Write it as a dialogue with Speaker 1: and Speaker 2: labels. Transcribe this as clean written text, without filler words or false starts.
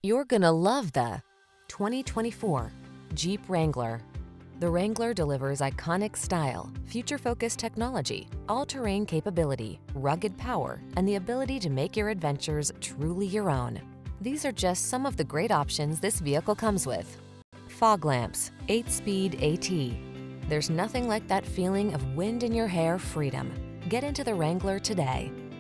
Speaker 1: You're gonna love the 2024 Jeep Wrangler. The Wrangler delivers iconic style, future-focused technology, all-terrain capability, rugged power, and the ability to make your adventures truly your own. These are just some of the great options this vehicle comes with: fog lamps, 8-speed AT. There's nothing like that feeling of wind in your hair freedom. Get into the Wrangler today.